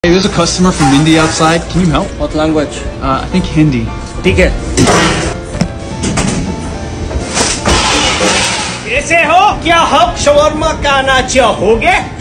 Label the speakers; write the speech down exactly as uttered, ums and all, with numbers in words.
Speaker 1: Hey, there's a customer from India outside. Can you help?
Speaker 2: What language?
Speaker 1: Uh, I think Hindi.
Speaker 2: ठीक है।
Speaker 3: कैसे हो? क्या hub shawarma का ना चाहोगे?